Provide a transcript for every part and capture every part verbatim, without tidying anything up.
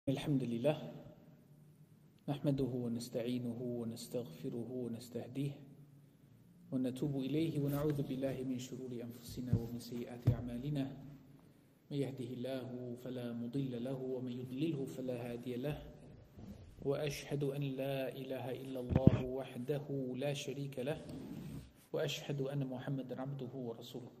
الحمد لله نحمده ونستعينه ونستغفره ونستهديه ونتوب إليه ونعوذ بالله من شرور أنفسنا ومن سيئات أعمالنا من يهده الله فلا مضل له ومن يضلله فلا هادي له وأشهد أن لا إله إلا الله وحده لا شريك له وأشهد أن محمدا عبده ورسوله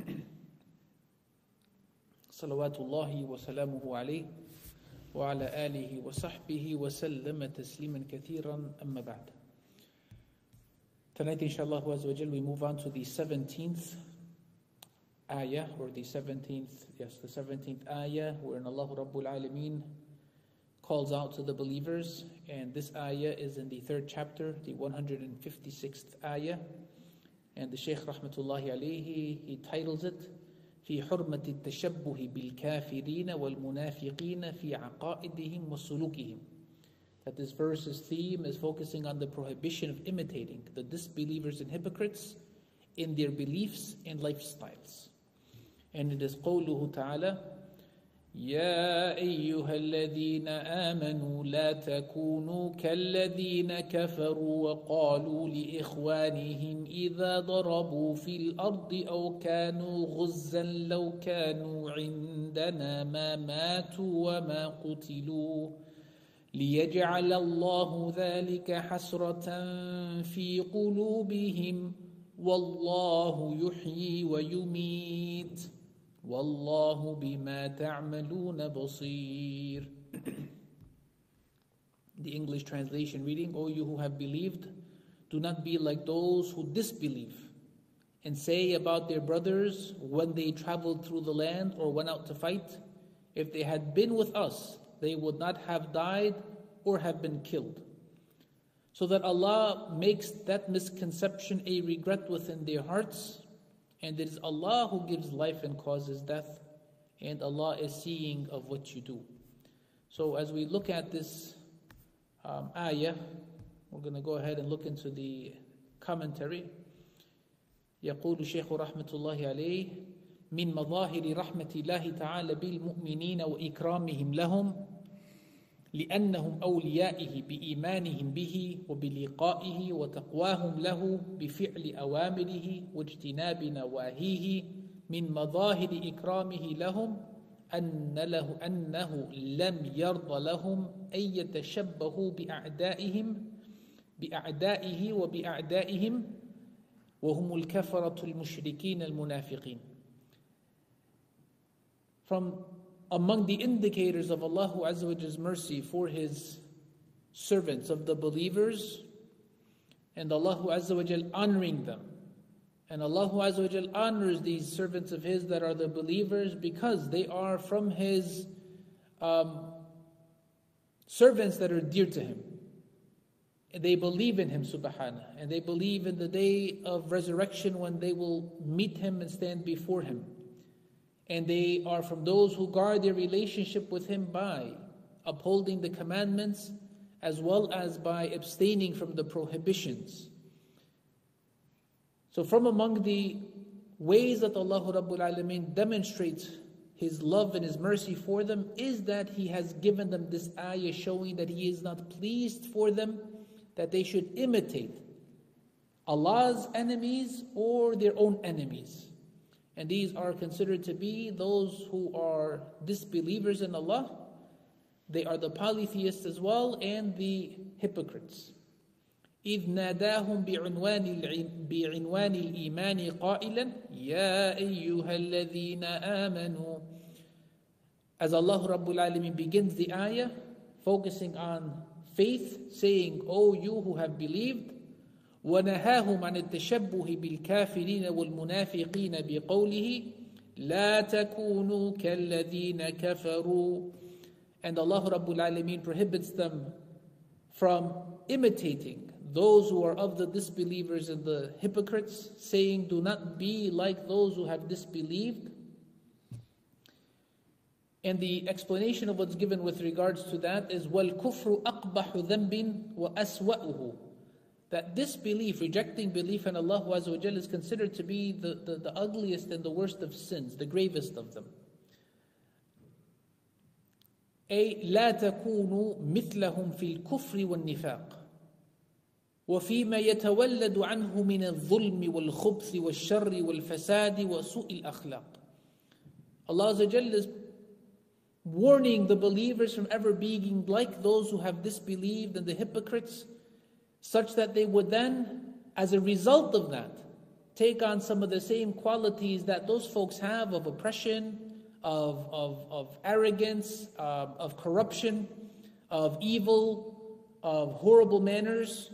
صلوات الله وسلامه عليه وعلى آله وصحبه وسلم تسليما كثيرا أما بعد. Tonight inshallah we move on to the seventeenth ayah, or the seventeenth, yes, the seventeenth ayah, wherein Allah Rabbul Alameen calls out to the believers, and this ayah is in the third chapter, the one hundred fifty-sixth ayah, and the Shaykh Rahmatullahi Alayhi, he titles it في حرمة التشبه بالكافرين والمنافقين في عقائدهم وسلوكهم. That this verse's theme is focusing on the prohibition of imitating the disbelievers and hypocrites in their beliefs and lifestyles. And it is قوله تعالى يا أيها الذين آمنوا لا تكونوا كالذين كفروا وقالوا لإخوانهم إذا ضربوا في الأرض أو كانوا غزا لو كانوا عندنا ما ماتوا وما قتلوا ليجعل الله ذلك حسرة في قلوبهم والله يحيي ويميت وَاللَّهُ بِمَا تَعْمَلُونَ بَصِيرٌ. The English translation reading, O you who have believed, do not be like those who disbelieve and say about their brothers when they traveled through the land or went out to fight, if they had been with us, they would not have died or have been killed. So that Allah makes that misconception a regret within their hearts. And it is Allah who gives life and causes death, and Allah is seeing of what you do. So as we look at this um, ayah, we're going to go ahead and look into the commentary. يقول الشيخ رحمة الله عليه من مظاهر رحمة الله تعالى بالمؤمنين وإكرامهم لهم لأنهم أوليائه بإيمانهم به وبلقائه وتقواهم له بفعل أوامره واجتناب نواهيه من مظاهر إكرامه لهم أن له أنه لم يرض لهم أن يتشبهوا بأعدائهم بأعدائه وبأعدائهم وهم الكفرة المشركين المنافقين. From among the indicators of Allah Azza wa Jalla's mercy for His servants of the believers, and Allah Azza wa Jalla honoring them. And Allah Azza wa Jalla honors these servants of His that are the believers because they are from His um, servants that are dear to Him. And they believe in Him subhanahu, and they believe in the day of resurrection when they will meet Him and stand before Him. And they are from those who guard their relationship with Him by upholding the commandments as well as by abstaining from the prohibitions. So from among the ways that Allah Rabbul Alameen demonstrates His love and His mercy for them is that He has given them this ayah showing that He is not pleased for them that they should imitate Allah's enemies or their own enemies. And these are considered to be those who are disbelievers in Allah. They are the polytheists as well, and the hypocrites. إِذْ نَادَاهُمْ بِعُنْوَانِ الْإِيمَانِ قَائِلًا يَا أَيُّهَا الَّذِينَ آمَنُوا. As Allah Rabbul Alameen begins the ayah, focusing on faith, saying, O you who have believed, ونهاهم عن التشبه بالكافرين والمنافقين بقوله لا تكونوا كالذين كفروا. And Allah Rabbul Alameen prohibits them from imitating those who are of the disbelievers and the hypocrites, saying, do not be like those who have disbelieved. And the explanation of what's given with regards to that is وَالْكُفْرُ أَقْبَحُ ذَنْبٍ وَأَسْوَأُهُ. That disbelief, rejecting belief in Allah Azza wa Jalla, is considered to be the, the, the ugliest and the worst of sins, the gravest of them. أي لا تكونوا مثلهم في الكفر والنفاق وفيما يتولد عنه من الظلم والخبث والشر والفساد وسوء الأخلاق. Allah Azza wa Jalla is warning the believers from ever being like those who have disbelieved and the hypocrites, such that they would then, as a result of that, take on some of the same qualities that those folks have of oppression, of, of, of arrogance, uh, of corruption, of evil, of horrible manners.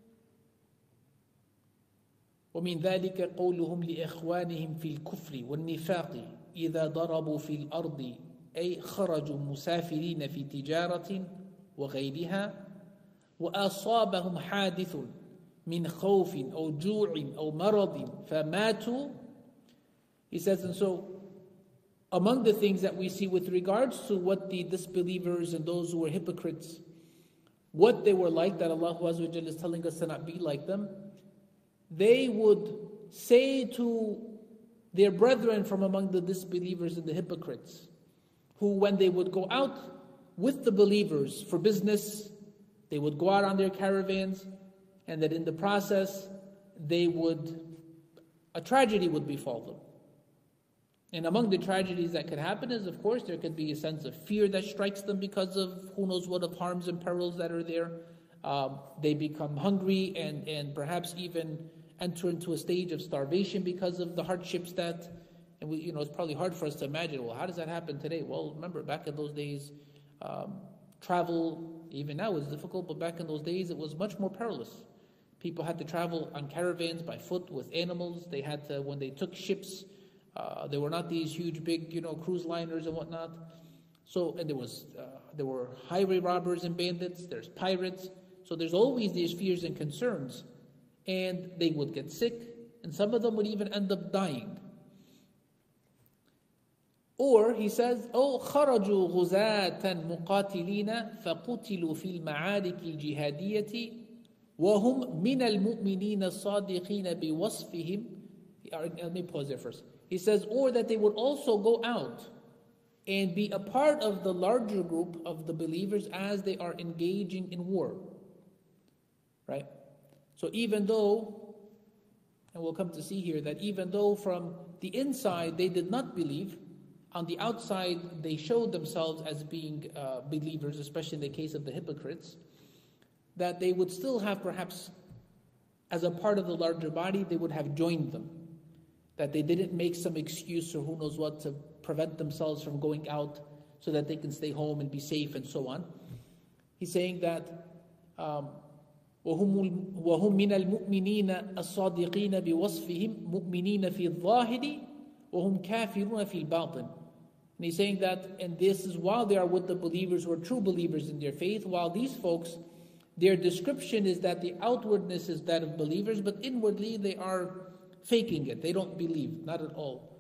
ومن ذلك قولهم لإخوانهم في الكفر والنفاق إذا ضربوا في الأرض أي خرجوا مسافرين في تجارة وغيرها وأصابهم حادث من خوف أو جوع أو مرض فماتوا. He says, and so among the things that we see with regards to what the disbelievers and those who were hypocrites, what they were like, that Allah Azza wa Jalla is telling us to not be like them, they would say to their brethren from among the disbelievers and the hypocrites, who when they would go out with the believers for business, they would go out on their caravans, and that in the process, they would, a tragedy would befall them. And among the tragedies that could happen is, of course, there could be a sense of fear that strikes them because of who knows what of harms and perils that are there. Um, they become hungry and, and perhaps even enter into a stage of starvation because of the hardships that, and we, you know, it's probably hard for us to imagine, well, how does that happen today? Well, remember, back in those days, um, travel, even now is difficult, but back in those days, it was much more perilous. People had to travel on caravans by foot with animals. They had to, when they took ships, uh, there were not these huge, big, you know, cruise liners and whatnot. So, and there was, uh, there were highway robbers and bandits. There's pirates. So there's always these fears and concerns, and they would get sick, and some of them would even end up dying. Or he says, "Oh, خرجوا غزاة مقاتلين فقتلوا في المعارك الجهادية وهم من المؤمنين الصادقين بوصفهم." Let me pause there first. He says, or that they would also go out and be a part of the larger group of the believers as they are engaging in war. Right? So even though, and we'll come to see here, that even though from the inside they did not believe, on the outside they showed themselves as being uh, believers, especially in the case of the hypocrites, that they would still have perhaps, as a part of the larger body, they would have joined them. That they didn't make some excuse or who knows what to prevent themselves from going out so that they can stay home and be safe and so on. He's saying that um, وهم وهم من المؤمنين الصادقين بوصفهم مؤمنين في الظاهر وهم كافرون في الباطن. And he's saying that, and this is while they are with the believers who are true believers in their faith, while these folks, their description is that the outwardness is that of believers, but inwardly they are faking it. They don't believe, not at all.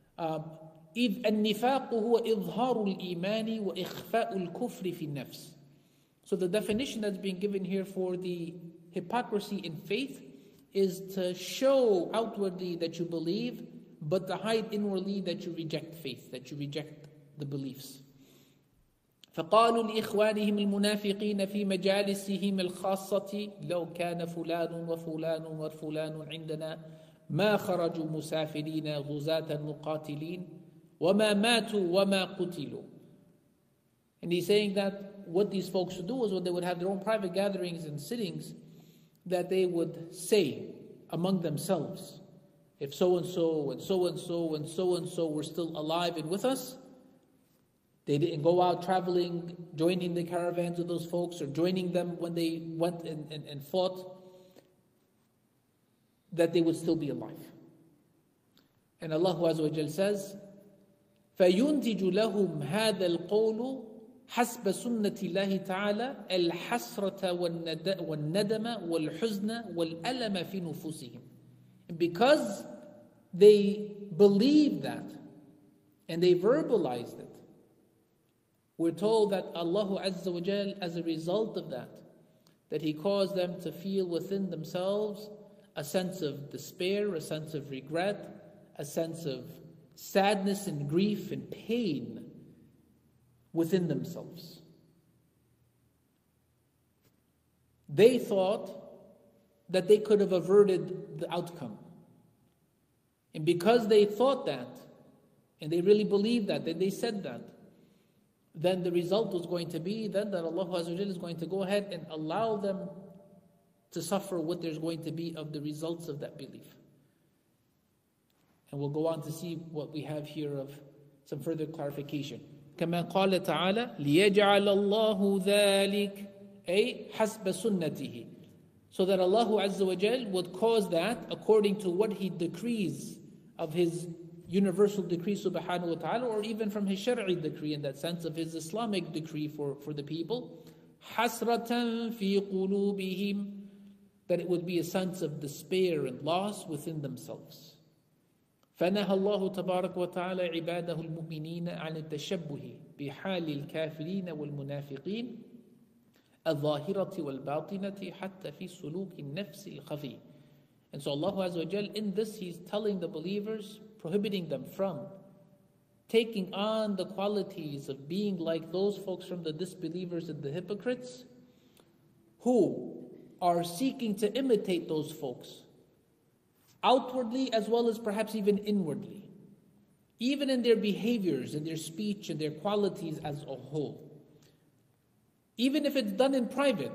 إذ النفاق هو إظهار الإيمان وإخفاء الكفر في النفس. So the definition that's being given here for the hypocrisy in faith is to show outwardly that you believe, but to hide inwardly that you reject faith, that you reject the beliefs. فقالوا لإخوانهم المنافقين في مجالسهم الخاصة لو كان فلان وفلان وفلان عندنا ما خرجوا مسافرين غزاة مقاتلين وما ماتوا وما قتلوا. And he's saying that what these folks would do is when they would have their own private gatherings and sittings, that they would say among themselves, if so-and-so and so-and-so and so-and-so were still alive and with us, they didn't go out traveling, joining the caravans of those folks or joining them when they went and, and, and fought, that they would still be alive. And Allah Azza wa Jal says, فَيُنْتِجُ لَهُمْ هَذَا الْقَوْلُ حسب سنة الله تعالى الحسرة والندم والحزن والألم في نفوسهم. Because they believed that and they verbalized it, we're told that Allah Azza wa Jal, as a result of that, that He caused them to feel within themselves a sense of despair, a sense of regret, a sense of sadness and grief and pain within themselves. They thought that they could have averted the outcome. And because they thought that, and they really believed that, and they said that, then the result was going to be then that Allah Azza wa Jalla is going to go ahead and allow them to suffer what there's going to be of the results of that belief. And we'll go on to see what we have here of some further clarification. كما قال تعالى ليجعل الله ذلك أي حسب سنته, so that Allah Azza wa Jal would cause that according to what He decrees of His universal decree subhanahu wa ta'ala, or even from His Shar'i decree, in that sense of His Islamic decree for, for the people, حسرة في قلوبهم, that it would be a sense of despair and loss within themselves. فنهى الله تبارك وتعالى عباده المؤمنين عن التشبه بحال الكافرين والمنافقين الظاهرة والباطنة حتى في سلوك النفس الخفي. And so Allah Azza wa Jal, in this He's telling the believers, prohibiting them from taking on the qualities of being like those folks from the disbelievers and the hypocrites who are seeking to imitate those folks outwardly as well as perhaps even inwardly, even in their behaviors and their speech and their qualities as a whole, even if it's done in private.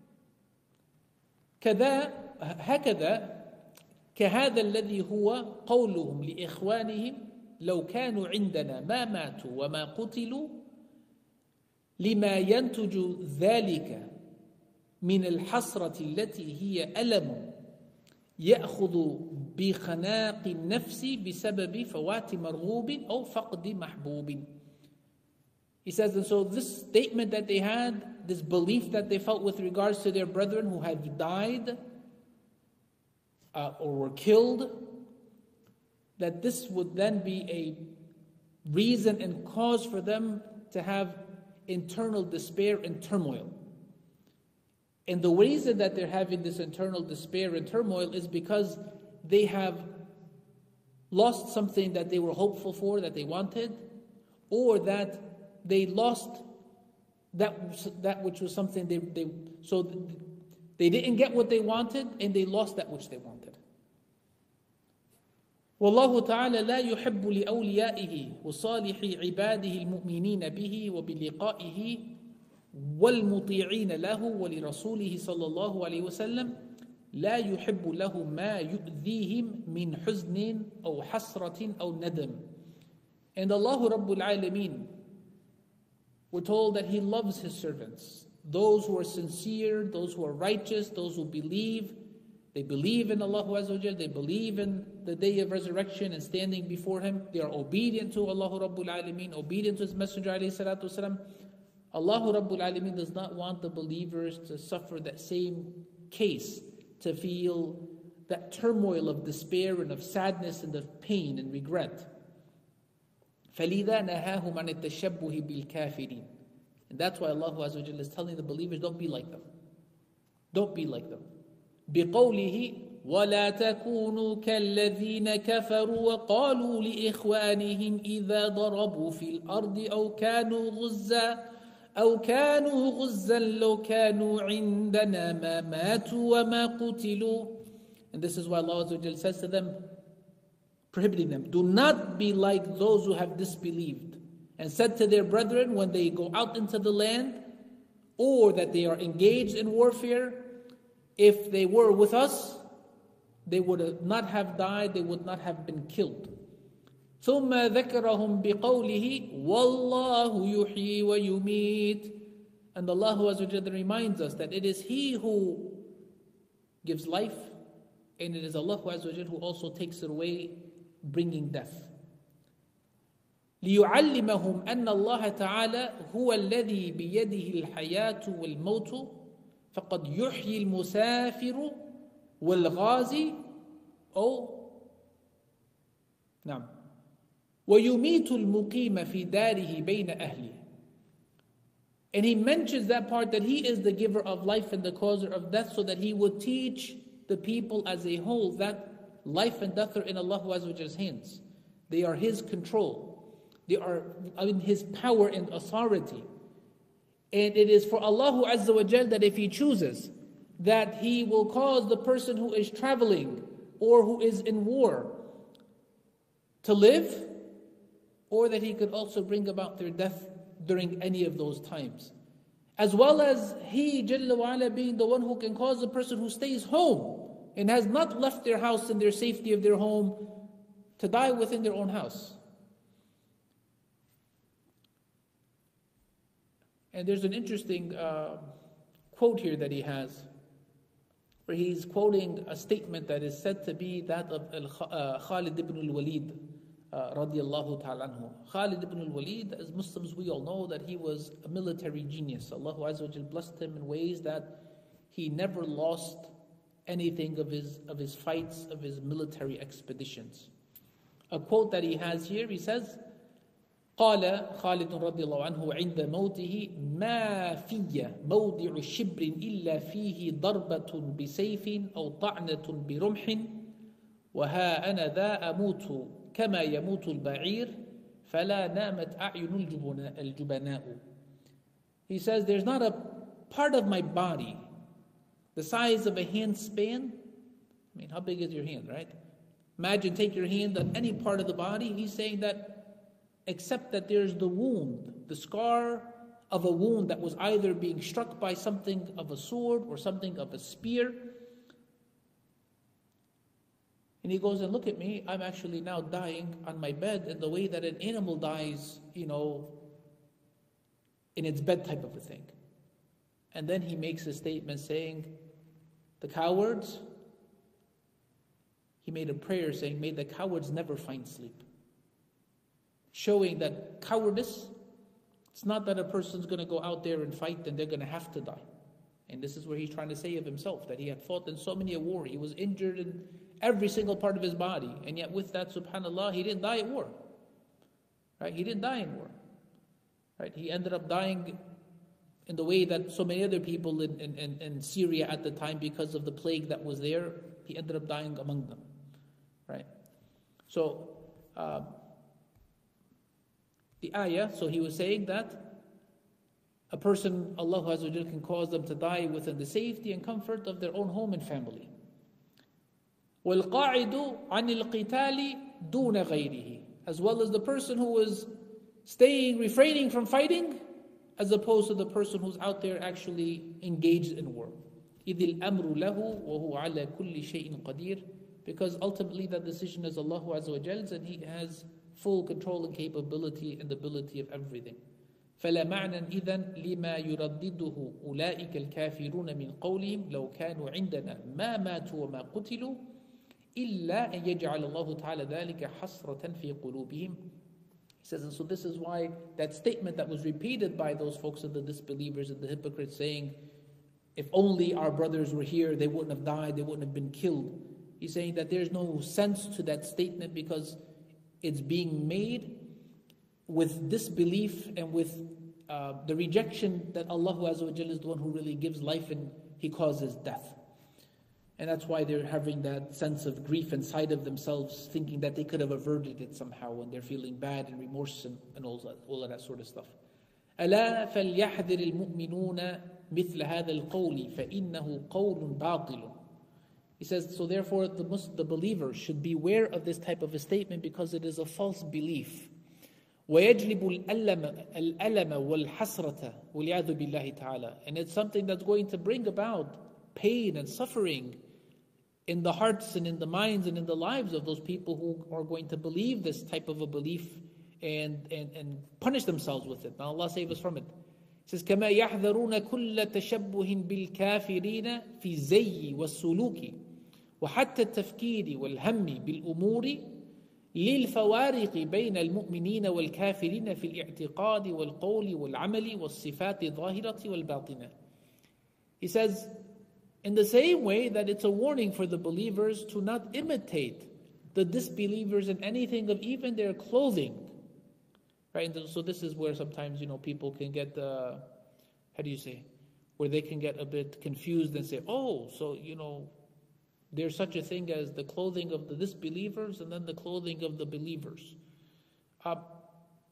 كذا هكذا كهذا الذي هو قولهم لإخوانهم لو كانوا عندنا ما ماتوا وما قتلوا لما ينتج ذلك من الحسرة التي هي ألم يأخذ بخناق النفس بسبب فوات مرغوب أو فقد محبوب. He says, and so this statement that they had, this belief that they felt with regards to their brethren who had died uh, or were killed, that this would then be a reason and cause for them to have internal despair and turmoil. And the reason that they're having this internal despair and turmoil is because they have lost something that they were hopeful for, that they wanted, or that they lost that, that which was something they, they so they didn't get what they wanted, and they lost that which they wanted. والله تعالى لا يحب لأوليائه وصالح عباده المؤمنين به وبلقائه والمطيعين له ولرسوله صلى الله عليه وسلم لا يحب له ما يؤذيهم من حزن أو حسرة أو ندم. And Allah Rabbul Alameen, we're told that He loves His servants, those who are sincere, those who are righteous, those who believe. They believe in Allah Azza wa Jal, they believe in the day of resurrection and standing before Him. They are obedient to Allah Rabbul Alameen, obedient to His Messenger alayhi salatu wasalam. Allah Rabbul Alameen does not want the believers to suffer that same case, to feel that turmoil of despair and of sadness and of pain and regret. فَلِذَا نَهَاهُمْ عَنِ التَّشَبُّهِ بِالْكَافِرِينَ. And that's why Allah Azza wa Jalla is telling the believers, don't be like them. Don't be like them. بِقَوْلِهِ وَلَا تَكُونُوا كَالَّذِينَ كَفَرُوا وَقَالُوا لِإِخْوَانِهِمْ إِذَا ضَرَبُوا فِي الْأَرْضِ أَوْ كَانُوا غُزًّى أَوْ كَانُوا غُزًّى لَوْ كَانُوا عِندَنَا مَا مَاتُوا وَمَا قُتِلُوا. And this is why Allah Azza wa Jalla says to them, prohibiting them, do not be like those who have disbelieved and said to their brethren when they go out into the land, or that they are engaged in warfare, if they were with us, they would not have died, they would not have been killed. ثُمَّ ذَكَرَهُمْ بِقَوْلِهِ وَاللَّهُ يُحْيِي وَيُمِيتُ. And Allah Azza wa Jalla reminds us that it is He who gives life, and it is Allah Azza wa Jalla who also takes it away, bringing death. لِيُعَلِّمَهُمْ أَنَّ اللَّهَ تَعَالَى هُوَ الَّذِي بِيَدِهِ الْحَيَاةُ وَالْمَوْتُ فَقَدْ يُحْيِي الْمُسَافِرُ وَالْغَازِي أو نعم وَيُمِيتُ الْمُقِيمَ فِي دَارِهِ بَيْنَ أَهْلِهِ. And he mentions that part, that He is the giver of life and the causer of death, so that He would teach the people as a whole that life and death are in Allah Azza wa Jalla's hands. They are His control. They are in His power and authority. And it is for Allah Azza wa Jal that if He chooses, that He will cause the person who is traveling or who is in war to live, or that He could also bring about their death during any of those times. As well as He, Jalla wa Ala, being the one who can cause the person who stays home and has not left their house in their safety of their home to die within their own house. And there's an interesting uh, quote here that he has, where he's quoting a statement that is said to be that of uh, Khalid ibn al-Walid, uh, radiyallahu ta'ala anhu. Khalid ibn al-Walid, as Muslims we all know that he was a military genius. Allah Azza wa Jal blessed him in ways that he never lost anything of his, of his fights, of his military expeditions. A quote that he has here, he says, قال خالد رضي الله عنه عند موته ما في موضع شبر إلا فيه ضربة بسيف أو طعنة برمح وها أنا ذا أموت كما يموت البعير فلا نامت أعين الجبناء. He says, there's not a part of my body the size of a hand span. I mean, how big is your hand, right? Imagine, take your hand on any part of the body. He's saying that except that there's the wound, the scar of a wound that was either being struck by something of a sword or something of a spear. And he goes, and look at me, I'm actually now dying on my bed in the way that an animal dies, you know, in its bed type of a thing. And then he makes a statement saying, the cowards, he made a prayer saying, may the cowards never find sleep. Showing that cowardice, it's not that a person's going to go out there and fight and they're going to have to die. And this is where he's trying to say of himself, that he had fought in so many a war. He was injured in every single part of his body. And yet with that, subhanAllah, he didn't die at war. Right? He didn't die in war. Right? He ended up dying in the way that so many other people in, in, in Syria at the time, because of the plague that was there, he ended up dying among them. Right? So, uh, the ayah, so he was saying that a person, Allah Azza wa Jal, can cause them to die within the safety and comfort of their own home and family. وَالْقَاعِدُ عَنِ الْقِتَالِ دُونَ غَيْرِهِ. As well as the person who was staying, refraining from fighting, as opposed to the person who's out there actually engaged in war. إِذِ الْأَمْرُ لَهُ وَهُوَ عَلَى كُلِّ شَيْءٍ قَدِيرٌ. Because ultimately that decision is Allah Azza wa Jal's, and He has full control and capability and ability of everything. فلا معنى إذن لما يردده أولئك الكافرون من قولهم لو كانوا عندنا ما ماتوا وما قتلوا إلا أن يجعل الله تعالى ذلك حسرة في قلوبهم. He says, and so this is why that statement that was repeated by those folks of the disbelievers and the hypocrites, saying, if only our brothers were here, they wouldn't have died, they wouldn't have been killed. He's saying that there's no sense to that statement because it's being made with disbelief and with uh, the rejection that Allah Azza wa Jalla is the one who really gives life and He causes death. And that's why they're having that sense of grief inside of themselves, thinking that they could have averted it somehow, and they're feeling bad and remorse and, and all, that, all of that sort of stuff. ألا فليحذر المؤمنون مثل هذا القول فإنه قول باطل. He says, so therefore the Muslim, the believers should beware of this type of a statement because it is a false belief. وَيَجْلِبُ الْأَلَمَ الْأَلَمَ وَالْحَسْرَةَ وَالْعِيَاذُ بِاللَّهِ تَعَالَى. And it's something that's going to bring about pain and suffering in the hearts and in the minds and in the lives of those people who are going to believe this type of a belief and, and, and punish themselves with it. Now Allah save us from it. It says, كَمَا يَحْذَرُونَ كُلَّ تَشَبُّهٍ بِالْكَافِرِينَ فِي الزَّيِّ وَالسُّلُوكِ وحتى التفكير والهم بالأمور للفوارق بين المؤمنين والكافرين في الاعتقاد والقول والعمل والصفات الظاهرة والباطنة. He says, in the same way that it's a warning for the believers to not imitate the disbelievers in anything of even their clothing. Right? And so this is where sometimes, you know, people can get, uh, how do you say, where they can get a bit confused and say, oh, so, you know, there's such a thing as the clothing of the disbelievers and then the clothing of the believers. Uh,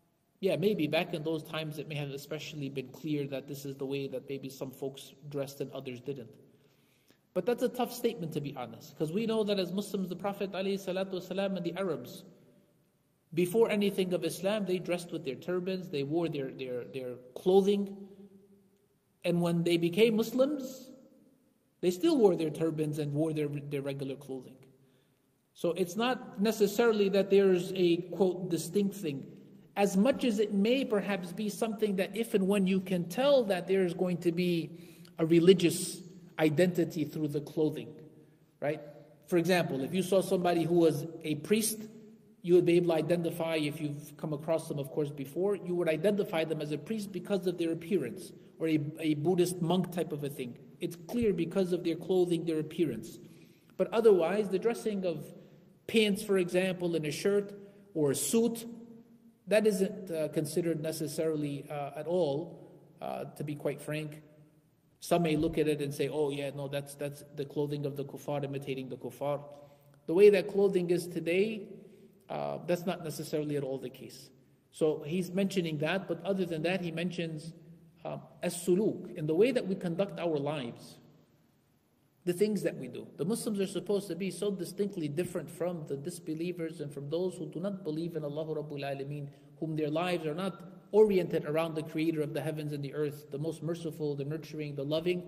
yeah, maybe back in those times it may have especially been clear that this is the way that maybe some folks dressed and others didn't. But that's a tough statement, to be honest, because we know that as Muslims, the Prophet ﷺ and the Arabs, before anything of Islam, they dressed with their turbans, they wore their, their, their clothing, and when they became Muslims, they still wore their turbans and wore their, their regular clothing. So it's not necessarily that there's a, quote, distinct thing, as much as it may perhaps be something that if and when you can tell that there's going to be a religious identity through the clothing, right? For example, if you saw somebody who was a priest, you would be able to identify, if you've come across them, of course, before, you would identify them as a priest because of their appearance, or a, a Buddhist monk type of a thing. It's clear because of their clothing, their appearance. But otherwise, the dressing of pants, for example, in a shirt or a suit, that isn't uh, considered necessarily uh, at all, uh, to be quite frank. Some may look at it and say, oh yeah, no, that's that's the clothing of the kuffar, imitating the kuffar. The way that clothing is today, uh, that's not necessarily at all the case. So he's mentioning that, but other than that, he mentions uh, as-suluk, in the way that we conduct our lives, the things that we do. The Muslims are supposed to be so distinctly different from the disbelievers and from those who do not believe in Allah Rabbul Alameen, whom their lives are not oriented around the Creator of the heavens and the earth, the most merciful, the nurturing, the loving.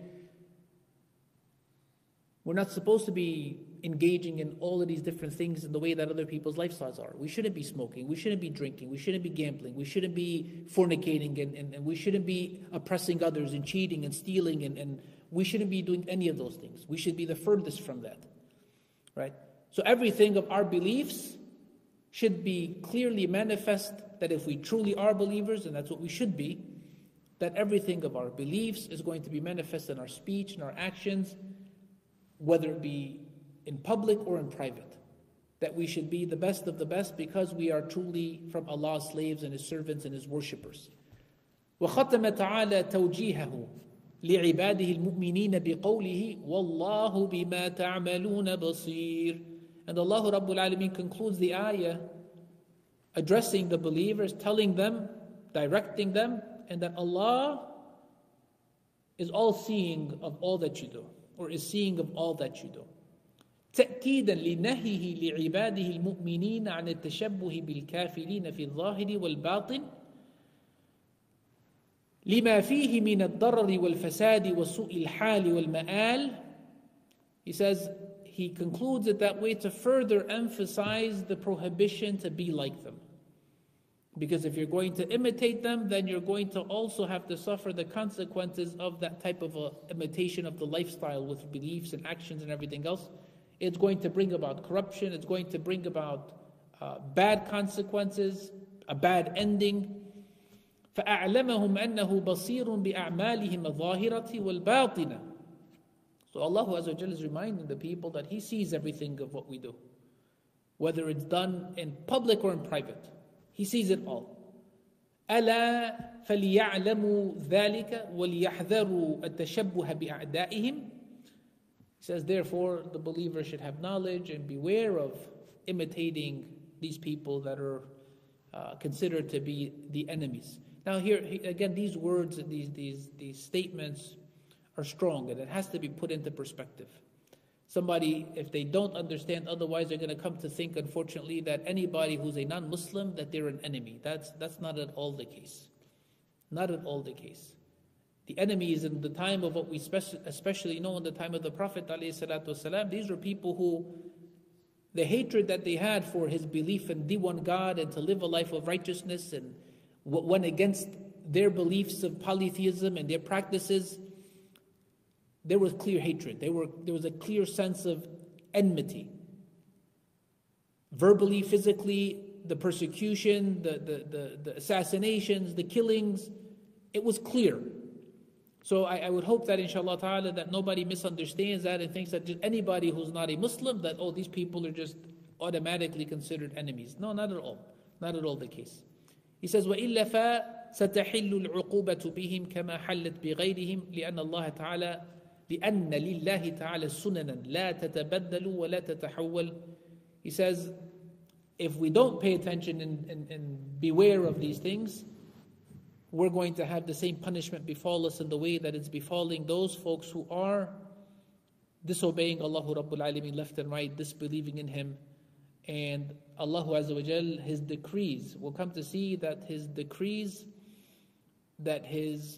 We're not supposed to be engaging in all of these different things in the way that other people's lifestyles are. We shouldn't be smoking, we shouldn't be drinking, we shouldn't be gambling, we shouldn't be fornicating, and, and, and we shouldn't be oppressing others and cheating and stealing, and, and we shouldn't be doing any of those things. We should be the furthest from that, right? So everything of our beliefs should be clearly manifest, that if we truly are believers, and that's what we should be, that everything of our beliefs is going to be manifest in our speech and our actions, whether it be in public or in private. That we should be the best of the best because we are truly from Allah's slaves and His servants and His worshippers. وَخَتَمَ تَعَالَى تَوْجِيهَهُ لِعِبَادِهِ الْمُؤْمِنِينَ بِقَوْلِهِ وَاللَّهُ بِمَا تَعْمَلُونَ بَصِيرٌ. And Allah Rabbul Alameen concludes the ayah addressing the believers, telling them, directing them, and that Allah is all-seeing of all that you do, or is seeing of all that you do. تأكيدا لنهيه لعباده المؤمنين عن التشبه بالكافرين في الظاهر والباطن لما فيه من الضرر والفساد وسوء الحال والمآل. He says, he concludes it that way to further emphasize the prohibition to be like them. Because if you're going to imitate them, then you're going to also have to suffer the consequences of that type of a imitation of the lifestyle with beliefs and actions and everything else. It's going to bring about corruption, it's going to bring about uh, bad consequences, a bad ending. فَأَعْلَمَهُمْ أَنَّهُ بَصِيرٌ بِأَعْمَالِهِمْ الظَّاهِرَةِ وَالْبَاطِنَةِ. So Allah Azza wa Jalla is reminding the people that He sees everything of what we do, whether it's done in public or in private. He sees it all. أَلَا فَلْيَعْلَمُوا ذَلِكَ وَلْيَحْذَرُوا التَّشَبُّهَ بِأَعْدَائِهِمْ. He says, therefore, the believer should have knowledge and beware of imitating these people that are uh, considered to be the enemies. Now here, again, these words, these, these, these statements are strong, and it has to be put into perspective. Somebody, if they don't understand, otherwise they're going to come to think, unfortunately, that anybody who's a non-Muslim, that they're an enemy. That's, that's not at all the case. Not at all the case. The enemies in the time of what we especially know in the time of the Prophet ﷺ, these were people who, the hatred that they had for his belief in the one God and to live a life of righteousness, and what went against their beliefs of polytheism and their practices, there was clear hatred. There, were, there was a clear sense of enmity. Verbally, physically, the persecution, the, the, the, the assassinations, the killings, it was clear. So I, I would hope that, inshallah ta'ala, that nobody misunderstands that and thinks that just anybody who's not a Muslim, that, oh, these people are just automatically considered enemies. No, not at all. Not at all the case. He says, وَإِلَّا فَسَتَحِلُّ الْعُقُوبَةُ بِهِمْ كَمَا حَلَّتْ بِغَيْرِهِمْ لِأَنَّ اللَّهَ تَعَالَى لِأَنَّ لِلَّهِ تَعَالَى سُنَنًا لَا تَتَبَدَّلُ وَلَا تَتَحَوَّلُ. He says, if we don't pay attention and, and, and beware of these things, we're going to have the same punishment befall us in the way that it's befalling those folks who are disobeying Allah Rabbul Alameen left and right, disbelieving in Him. And Allah Azza wa Jal, His decrees, we'll come to see that His decrees, that His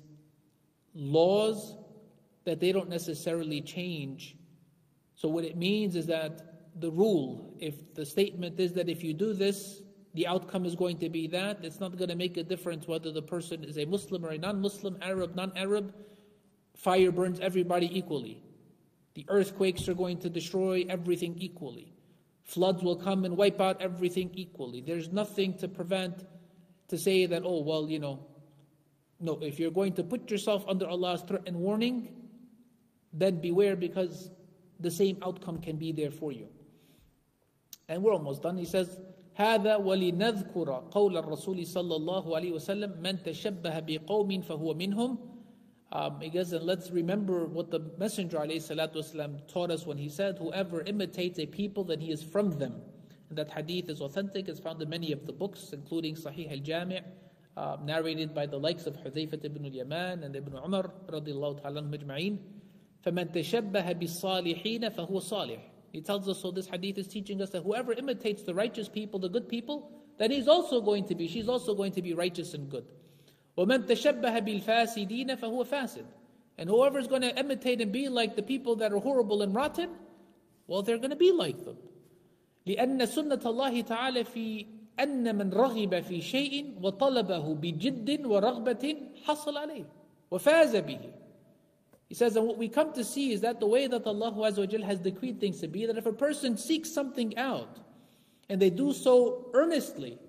laws, that they don't necessarily change. So what it means is that the rule, if the statement is that if you do this, the outcome is going to be that, it's not going to make a difference whether the person is a Muslim or a non-Muslim, Arab, non-Arab. Fire burns everybody equally. The earthquakes are going to destroy everything equally. Floods will come and wipe out everything equally. There's nothing to prevent, to say that, oh, well, you know, no, if you're going to put yourself under Allah's threat and warning, then beware, because the same outcome can be there for you. And we're almost done. He says, هذا ولنذكر قول الرسول صلى الله عليه وسلم من تشبه بقوم فهو منهم. Um, he goes, and let's remember what the Messenger ﷺ taught us when he said, whoever imitates a people, then he is from them. And that hadith is authentic. It's found in many of the books, including Sahih al-Jami', uh, narrated by the likes of Hudhayfah ibn al-Yaman and Ibn Umar radiyallahu ta'ala majma'in. فَمَنْ تَشَبَّهَ بِالصَّالِحِينَ فَهُوَ صَالِحٌ. He tells us, so this hadith is teaching us that whoever imitates the righteous people, the good people, then he's also going to be, she's also going to be righteous and good. وَمَنْ تَشَبَّهَ بِالْفَاسِدِينَ فَهُوَ فَاسِد. And whoever is going to imitate and be like the people that are horrible and rotten, well, they're going to be like them. لأن سنة الله تعالى في أن من رغب في شيء وطلبه بجد ورغبة حصل عليه وفاز به. He says, and what we come to see is that the way that Allah Azza wa Jal has decreed things to be, that if a person seeks something out, and they do so earnestly,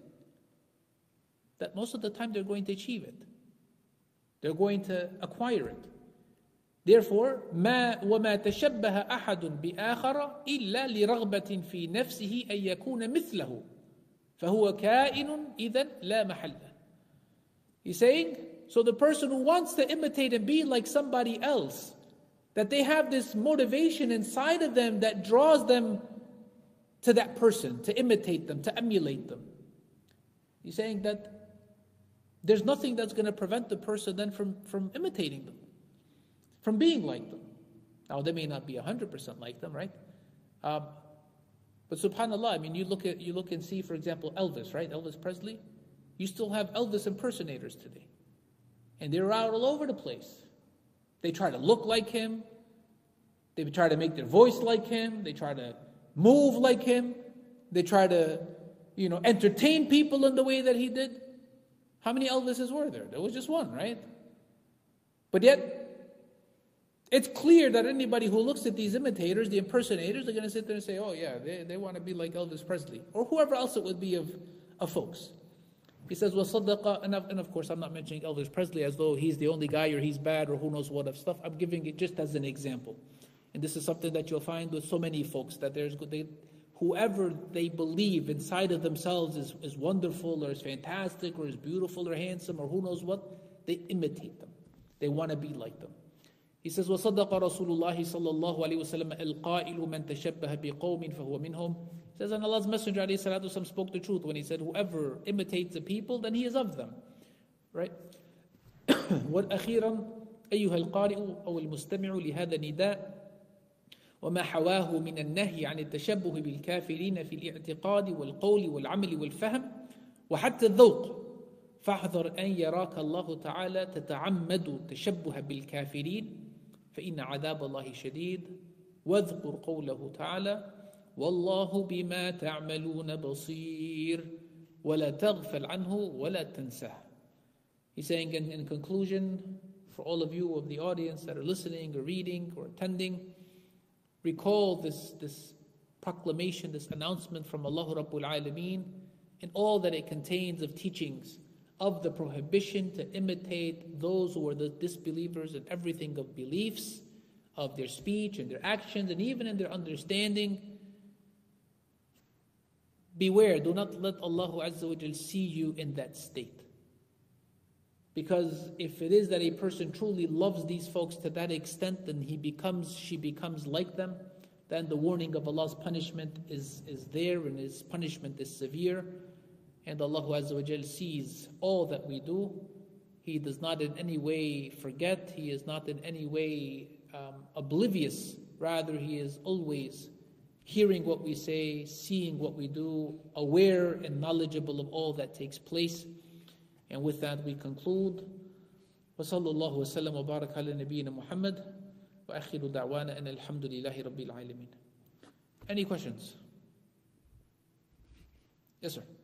that most of the time they're going to achieve it. They're going to acquire it. Therefore, ما وما تشبه أحد بآخر إلا لرغبة في نفسه أن يكون مثله فهو كائن إذن لا محل. He's saying, so the person who wants to imitate and be like somebody else, that they have this motivation inside of them that draws them to that person, to imitate them, to emulate them. He's saying that there's nothing that's going to prevent the person then from, from imitating them, from being like them. Now, they may not be one hundred percent like them, right? Um, but subhanAllah, I mean, you look at you look and see, for example, Elvis, right? Elvis Presley. You still have Elvis impersonators today. And they're out all over the place. They try to look like him. They try to make their voice like him. They try to move like him. They try to, you know, entertain people in the way that he did. How many Elvises were there? There was just one, right? But yet, it's clear that anybody who looks at these imitators, the impersonators, they're going to sit there and say, oh yeah, they, they want to be like Elvis Presley. Or whoever else it would be of, of folks. He says, وَصَدَّقَ, and of, and of course I'm not mentioning Elvis Presley as though he's the only guy or he's bad or who knows what of stuff. I'm giving it just as an example. And this is something that you'll find with so many folks, that there's they, whoever they believe inside of themselves is, is wonderful or is fantastic or is beautiful or handsome or who knows what, they imitate them. They want to be like them. He says, وَصَدَّقَ رَسُولُ اللَّهِ صَلَّى اللَّهُ عَلَيْهِ وَسَلَّمَ الْقَائِلُ مَنْ تَشَبَّهَ بِقَوْمٍ فَهُوَ مِنْهُمْ. He says, and Allah's Messenger ﷺ spoke the truth when he said, whoever imitates the people, then he is of them. Right? وَالْأَخِيرًا أيها القارئ أو المستمع لهذا النداء وما حواه من النهي عن التشبه بالكافرين في الاعتقاد والقول والعمل والفهم وحتى الذوق فاحذر أن يراك الله تعالى تتعمد التشبه بالكافرين فإن عذاب الله شديد واذكر قوله تعالى والله بما تعملون بصير ولا تغفل عنه ولا تنسه. He's saying in, in conclusion, for all of you of the audience that are listening or reading or attending, recall this, this proclamation, this announcement from Allah Rabbul Alameen and all that it contains of teachings of the prohibition to imitate those who are the disbelievers in everything of beliefs, of their speech and their actions and even in their understanding. Beware, do not let Allah Azza wa Jal see you in that state. Because if it is that a person truly loves these folks to that extent, then he becomes, she becomes like them, then the warning of Allah's punishment is, is there, and His punishment is severe. And Allah Azza wa Jal sees all that we do. He does not in any way forget. He is not in any way um, oblivious. Rather, He is always hearing what we say, seeing what we do, aware and knowledgeable of all that takes place. And with that we conclude. وصلى الله وسلم وبارك على نبينا محمد وآخر دعوانا أن الحمد لله رب العالمين. Any questions? Yes, sir.